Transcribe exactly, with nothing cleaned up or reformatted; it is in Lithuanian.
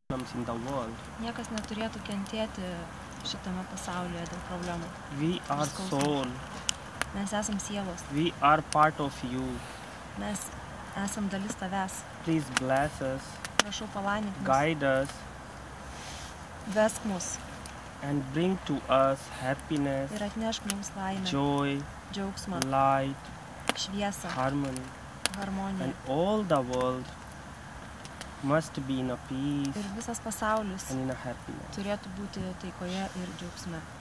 in the world. Niekas neturėtų kentėti šitame pasaulyje dėl problemų. We are soul. Mes esam sielos. We are part of you. Mes esam dalis tavęs. Please bless us. Prašau palaimink mus. Guide us. Vesk mus. And bring to us happiness, ir atnešk mums laimę, joy, džiaugsmą, light, šviesą, harmony, harmoniją. and all the world must be in a peace ir visas pasaulis and in a happiness. turėtų būti taikoje ir džiaugsme.